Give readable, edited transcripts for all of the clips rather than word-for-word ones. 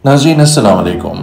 नाज़रीन अस्सलाम वालेकुम।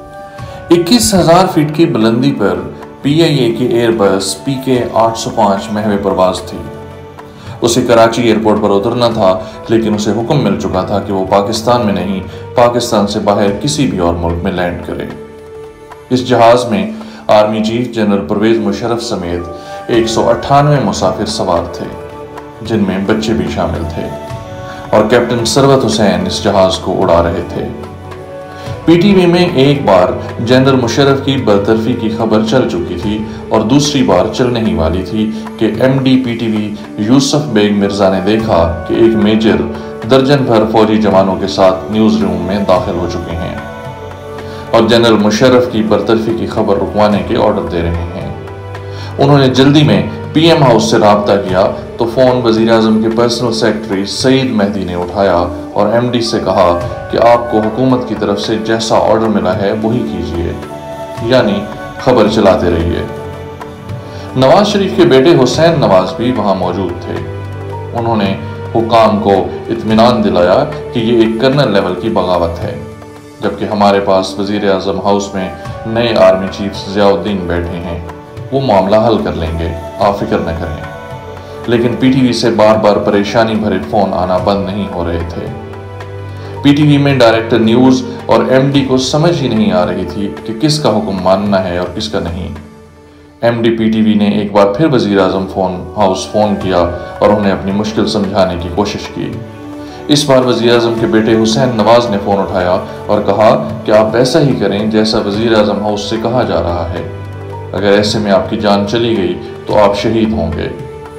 21,000 फीट की बुलंदी पर PIA की एयरबस PK 805 महवे परवाज थी। उसे कराची एयरपोर्ट पर उतरना था, लेकिन उसे हुक्म मिल चुका था कि वो पाकिस्तान में नहीं, पाकिस्तान से बाहर किसी भी और मुल्क में लैंड करे। इस जहाज में army chief general Pervez Musharraf समेत 198 मुसाफिर सवार थे, जिनमें बच्चे भी शामिल थे, और कैप्टन सरवत हुसैन इस जहाज को उड़ा रहे थे। PTV में एक बार जनरल मुशर्रफ की बरतरफी की खबर चल चुकी थी और दूसरी बार चलने ही वाली थी कि MD PTV यूसुफ बेग मिर्जा ने देखा कि एक मेजर दर्जन भर फौजी जवानों के साथ न्यूज रूम में दाखिल हो चुके हैं और जनरल मुशर्रफ की बरतरफी की खबर रुकवाने के ऑर्डर दे रहे हैं। उन्होंने जल्दी में PM हाउस से राब्ता किया तो फोन वजीर आजम के पर्सनल सेक्रेटरी सईद मेहदी ने उठाया और MD से कहा कि आपको हुकूमत की तरफ से जैसा ऑर्डर मिला है वही कीजिए, यानी खबर चलाते रहिए। नवाज शरीफ के बेटे हुसैन नवाज भी वहां मौजूद थे। उन्होंने हुकाम को इत्मीनान दिलाया कि ये एक कर्नल लेवल की बगावत है, जबकि हमारे पास वजीर आजम हाउस में नए आर्मी चीफ ज़ियाउद्दीन बैठे हैं, वो मामला हल कर लेंगे, आप फिक्र न करें। लेकिन PTV से बार बार परेशानी भरे फोन आना बंद नहीं हो रहे थे। PTV में डायरेक्टर न्यूज और MD को समझ ही नहीं आ रही थी कि किसका हुक्म मानना है और किसका नहीं। MD PTV ने एक बार फिर वजीर आजम फोन किया और उन्हें अपनी मुश्किल समझाने की कोशिश की। इस बार वजीर आजम के बेटे हुसैन नवाज ने फोन उठाया और कहा कि आप वैसा ही करें जैसा वजीर आजम हाउस से कहा जा रहा है। अगर ऐसे में आपकी जान चली गई तो आप शहीद होंगे।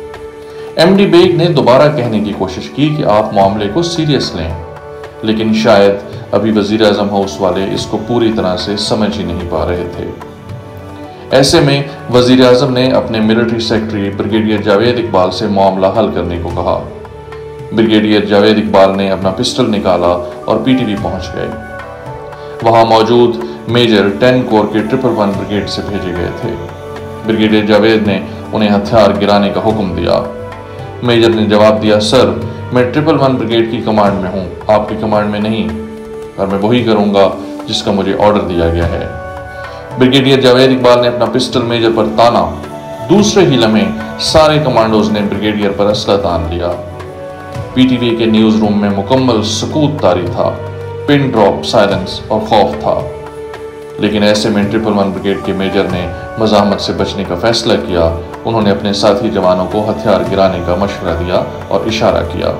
MD बेग ने दोबारा कहने की कोशिश की कि आप मामले को सीरियस लें, लेकिन शायद अभी वजीर आजम हाउस वाले इसको पूरी तरह से समझ ही नहीं पा रहे थे। ऐसे में वजीर आजम ने अपने military secretary brigadier Javed Iqbal से मामला हल करने को कहा। ब्रिगेडियर जावेद इकबाल ने अपना पिस्टल निकाला और PTV पहुंच गए। वहां मौजूद मेजर 10 कोर के 111 ब्रिगेड से भेजे गए थे। ब्रिगेडियर जावेद ने उन्हें हथियार गिराने का हुक्म दिया। मेजर ने जवाब दिया, सर मैं 111 ब्रिगेड की कमांड में हूं, आपकी कमांड में नहीं, और मैं वही करूंगा जिसका मुझे ऑर्डर दिया गया है। ब्रिगेडियर जावेद इकबाल ने अपना पिस्टल मेजर पर ताना। दूसरे ही लम्हे सारे कमांडोज ने ब्रिगेडियर पर असला तान लिया। PTV के न्यूज रूम में मुकम्मल सुकूत तारी था, पिन ड्रॉप साइलेंस और खौफ था। लेकिन ऐसे में 111 ब्रिगेड के मेजर ने मज़ाहमत से बचने का फैसला किया। उन्होंने अपने साथी जवानों को हथियार गिराने का मशवरा दिया और इशारा किया।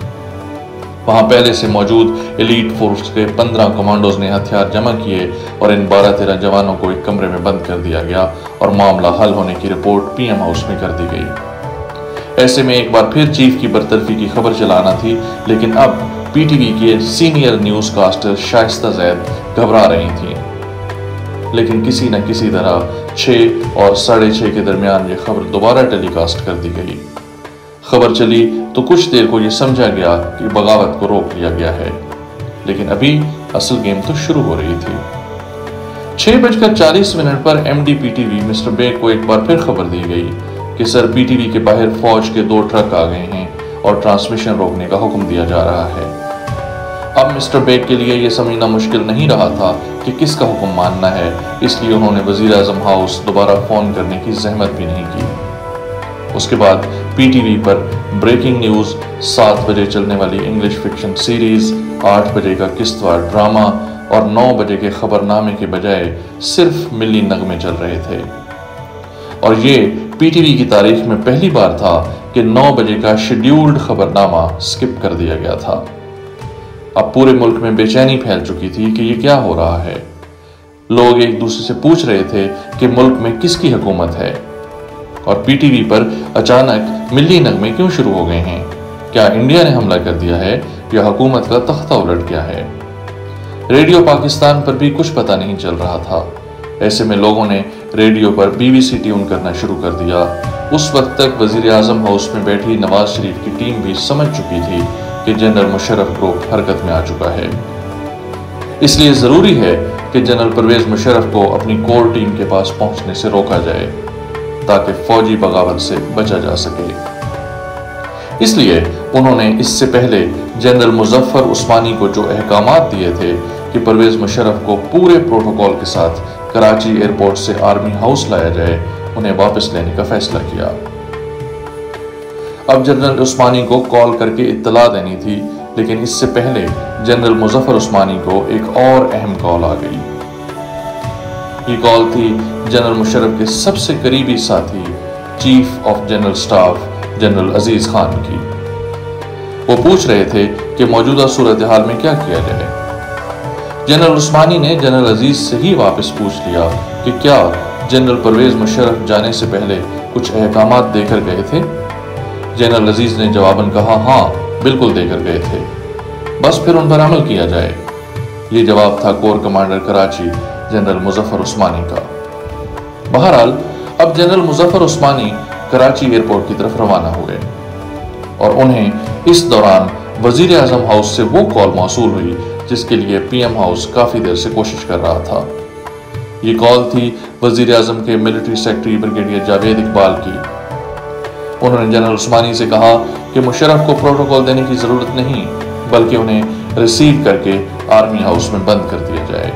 वहां पहले से मौजूद एलीट फोर्स के 15 कमांडोज ने हथियार जमा किए और इन 12-13 जवानों को एक कमरे में बंद कर दिया गया और मामला हल होने की रिपोर्ट PM हाउस में कर दी गई। ऐसे में एक बार फिर चीफ की बरतरफी की खबर चलाना थी, लेकिन अब PTV के senior newscaster Shaista Zaid घबरा रही थी। लेकिन किसी न किसी तरह 6 और 6:30 के दरमियान ये खबर दोबारा टेलीकास्ट कर दी गई। खबर चली तो कुछ देर को ये समझा गया कि बगावत को रोक लिया गया है, लेकिन अभी असल गेम तो शुरू हो रही थी। 6:40 पर MD PTV मिस्टर बेग को एक बार फिर खबर दी गई कि सर PTV के बाहर फौज के 2 ट्रक आ गए हैं और ट्रांसमिशन रोकने का हुक्म दिया जा रहा है। अब मिस्टर बेग के लिए यह समझना मुश्किल नहीं रहा था कि किसका हुक्म मानना है, इसलिए उन्होंने वजीर आजम हाउस दोबारा फोन करने की जहमत भी नहीं की। उसके बाद PTV पर ब्रेकिंग न्यूज, 7 बजे चलने वाली इंग्लिश फिक्शन सीरीज, 8 बजे का किस्तवार ड्रामा और 9 बजे के खबरनामे के बजाय सिर्फ मिली नगमे चल रहे थे। और ये PTV की तारीख में पहली बार था कि 9 बजे का शेड्यूल्ड खबरनामा स्किप कर दिया गया था। अब पूरे मुल्क में बेचैनी फैल चुकी थी कि ये क्या हो रहा है। लोग एक दूसरे से पूछ रहे थे कि मुल्क में किसकी हुकूमत है और PTV पर अचानक मिली नगमे क्यों शुरू हो गए हैं। क्या इंडिया ने हमला कर दिया है या हुकूमत का तख्ता उलट गया है। रेडियो पाकिस्तान पर भी कुछ पता नहीं चल रहा था। ऐसे में लोगों ने रेडियो पर BBC ट्यून करना शुरू कर दिया। उस वक्त तक वजीर आजम हाउस में बैठी नवाज शरीफ की टीम भी समझ चुकी थी कि जनरल मुशर्रफ ग्रुप हरकत में आ चुका है। इसलिए जरूरी है कि जनरल परवेज मुशर्रफ को अपनी कोर टीम के पास पहुंचने से रोका जाए ताकि फौजी बगावत से बचा जा सके। इसलिए उन्होंने इससे पहले जनरल मुजफ्फर उस्मानी को जो अहकामात दिए थे کہ پرویز مشرف کو پورے پروٹوکول کے ساتھ کراچی ایئرپورٹ سے آرمی ہاؤس لایا جائے، انہیں واپس لینے کا فیصلہ کیا۔ اب جنرل عثمانی کو کال کر کے اطلاع دینی تھی، لیکن اس سے پہلے جنرل مظفر عثمانی کو ایک اور اہم کال آ گئی۔ یہ کال تھی جنرل مشرف کے سب سے قریبی ساتھی chief of general staff general Aziz Khan کی۔ وہ پوچھ رہے تھے کہ موجودہ صورتحال میں کیا کیا جائے۔ جنرل عثمانی نے جنرل عزیز سے ہی واپس پوچھ لیا کہ کیا جنرل پرویز مشرف جانے سے پہلے کچھ احکامات دے کر گئے تھے؟ جنرل عزیز نے جواباً کہا ہاں بالکل دے کر گئے تھے، بس پھر ان پر عمل کیا جائے۔ یہ جواب تھا corps commander Karachi general Muzaffar Usmani کا۔ بہرحال اب جنرل مظفر عثمانی کراچی ایئرپورٹ کی طرف روانہ ہوئے اور انہیں اس دوران وزیر اعظم ہاؤس سے وہ کال موصول ہوئی جس کے لیے پی ایم ہاؤس کافی دیر سے کوشش کر رہا تھا۔ یہ کال تھی وزیر اعظم کے military secretary brigadier Javed Iqbal کی۔ انہوں نے جنرل عثمانی سے کہا کہ مشرف کو پروٹوکول دینے کی ضرورت نہیں، بلکہ انہیں ریسیو کر کے آرمی ہاؤس میں بند کر دیا جائے۔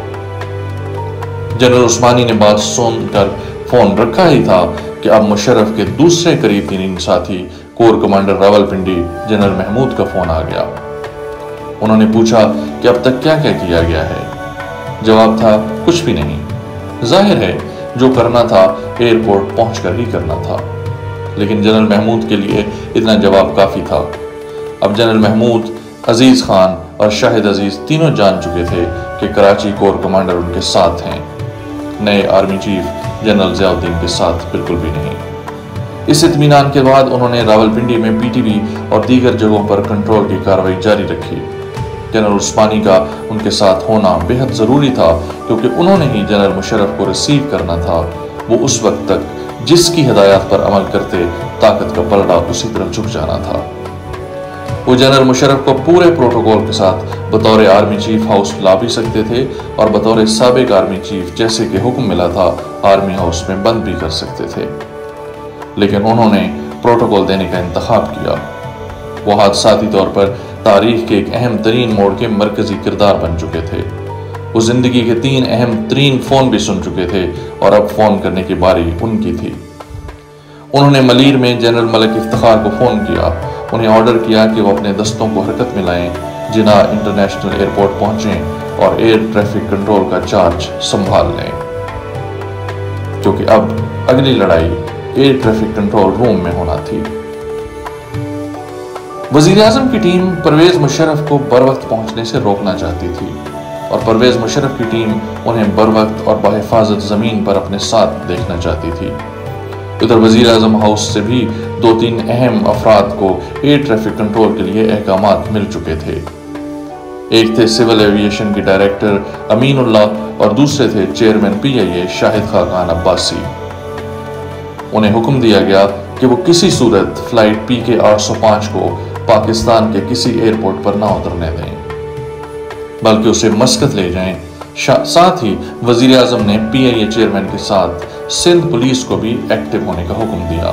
جنرل عثمانی نے بات سن کر فون رکھا ہی تھا کہ اب مشرف کے دوسرے قریب ترین ساتھی corps commander Rawalpindi general Mahmood کا فون آ گیا۔ انہوں نے پوچھا کہ اب تک کیا کیا گیا ہے؟ جواب تھا کچھ بھی نہیں، ظاہر ہے جو کرنا تھا ایئرپورٹ پہنچ کر ہی کرنا تھا۔ لیکن جنرل محمود کے لیے اتنا جواب کافی تھا۔ اب جنرل محمود، عزیز خان اور شاہد عزیز تینوں جان چکے تھے کہ کراچی کور کمانڈر ان کے ساتھ ہیں، نئے آرمی چیف جنرل ضیاء الدین کے ساتھ بالکل بھی نہیں۔ اس اطمینان کے بعد انہوں نے راولپنڈی میں پی ٹی وی اور دیگر جگہوں پر کنٹرول کی کارروائی جاری رکھی۔ جنرل عثمانی کا ان کے ساتھ ہونا بے حد ضروری تھا، کیونکہ انہوں نے ہی جنرل مشرف کو ریسیو کرنا تھا۔ وہ اس وقت تک جس کی ہدایات پر عمل کرتے، طاقت کا پلڑا اسی طرف جھک جانا تھا۔ وہ جنرل مشرف کو پورے پروٹوکول کے ساتھ بطور آرمی چیف ہاؤس لا بھی سکتے تھے اور بطور سابق آرمی چیف جیسے کہ حکم ملا تھا آرمی ہاؤس میں بند بھی کر سکتے تھے، لیکن انہوں نے پروٹوکول دینے کا انتخاب کیا۔ وہ حادثاتی طور پر تاریخ کے ایک اہم ترین موڑ کے مرکزی کردار بن چکے تھے۔ وہ زندگی کے 3 اہم ترین فون بھی سن چکے تھے اور اب فون کرنے کی باری ان کی تھی۔ انہوں نے ملیر میں جنرل ملک افتخار کو فون کیا، انہیں آرڈر کیا کہ وہ اپنے دستوں کو حرکت میں لائیں، جناح انٹرنیشنل ایئرپورٹ پہنچیں اور ایئر ٹریفک کنٹرول کا چارج سنبھال لیں، کیونکہ اب اگلی لڑائی ایئر ٹریفک کنٹرول روم میں ہونا تھی۔ وزیر اعظم کی ٹیم پرویز مشرف کو بروقت پہنچنے سے روکنا چاہتی تھی اور پرویز مشرف کی ٹیم انہیں بروقت اور بحفاظت زمین پر اپنے ساتھ دیکھنا چاہتی تھی۔ ادھر وزیر اعظم ہاؤس سے بھی 2-3 اہم افراد کو ایئر ٹریفک کنٹرول کے لیے احکامات مل چکے تھے۔ ایک تھے سول ایوییشن کے ڈائریکٹر امین اللہ اور دوسرے تھے چیئرمین PIA شاہد خاقان عباسی۔ انہیں حکم دیا گیا کہ وہ کسی صورت فلائٹ PK 805 کو پاکستان کے کسی ایئرپورٹ پر نہ اترنے دیں، بلکہ اسے مسقط لے جائیں۔ ساتھ ہی وزیر اعظم نے PIA چیئرمین کے ساتھ سندھ پولیس کو بھی ایکٹیو ہونے کا حکم دیا۔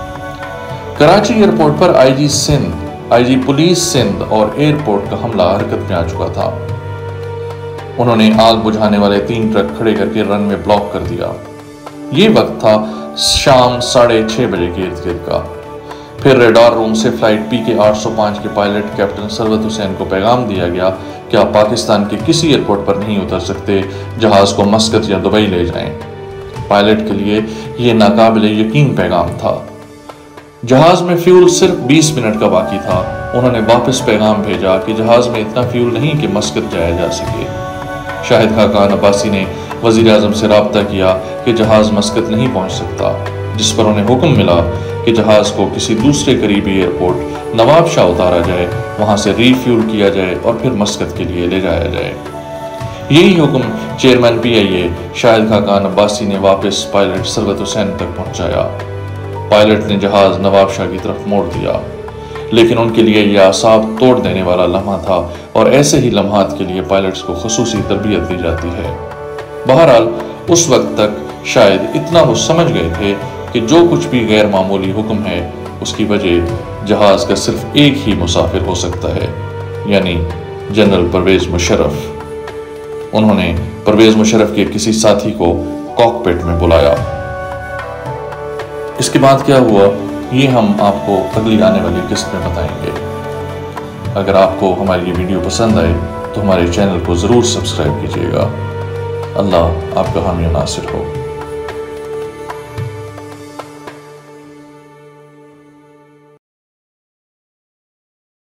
کراچی ایئرپورٹ پر IG Sindh, IG police Sindh اور ایئرپورٹ کا حملہ حرکت میں آ چکا تھا۔ انہوں نے آگ بجھانے والے 3 ٹرک کھڑے کر کے رن وے بلاک کر دیا۔ یہ وقت تھا شام 6:30 بجے کے ارد گرد کا۔ پھر ریڈار روم سے فلائٹ PK 805 کے پائلٹ کیپٹن ثروت حسین کو پیغام دیا گیا کہ آپ پاکستان کے کسی ایئرپورٹ پر نہیں اتر سکتے، جہاز کو مسقط یا دبئی لے جائیں۔ پائلٹ کے لیے یہ ناقابل یقین پیغام تھا۔ جہاز میں فیول صرف 20 منٹ کا باقی تھا۔ انہوں نے واپس پیغام بھیجا کہ جہاز میں اتنا فیول نہیں کہ مسقط جایا جا سکے۔ شاہد خاقان عباسی نے وزیر اعظم سے رابطہ کیا کہ جہاز مسقط نہیں پہنچ سکتا، جس پر انہیں حکم ملا کہ جہاز کو کسی دوسرے قریبی ایئرپورٹ نواب شاہ اتارا جائے، وہاں سے ری فیول کیا جائے اور پھر مسقط کے لیے لے جایا جائے۔ یہی حکم چیئرمین PIA شاہد خاقان عباسی نے واپس پائلٹ ثروت حسین تک پہنچایا۔ پائلٹ نے جہاز نواب شاہ کی طرف موڑ دیا، لیکن ان کے لیے یہ اعصاب توڑ دینے والا لمحہ تھا اور ایسے ہی لمحات کے لیے پائلٹس کو خصوصی تربیت دی جاتی ہے۔ بہرحال اس وقت تک شاید اتنا وہ سمجھ گئے تھے کہ جو کچھ بھی غیر معمولی حکم ہے اس کی وجہ جہاز کا صرف ایک ہی مسافر ہو سکتا ہے، یعنی جنرل پرویز مشرف۔ انہوں نے پرویز مشرف کے کسی ساتھی کو کاکپٹ میں بلایا۔ اس کے بعد کیا ہوا یہ ہم آپ کو اگلی آنے والی قسط میں بتائیں گے۔ اگر آپ کو ہماری یہ ویڈیو پسند آئے تو ہمارے چینل کو ضرور سبسکرائب کیجیے گا۔ اللہ آپ کا حامی و ناصر ہو۔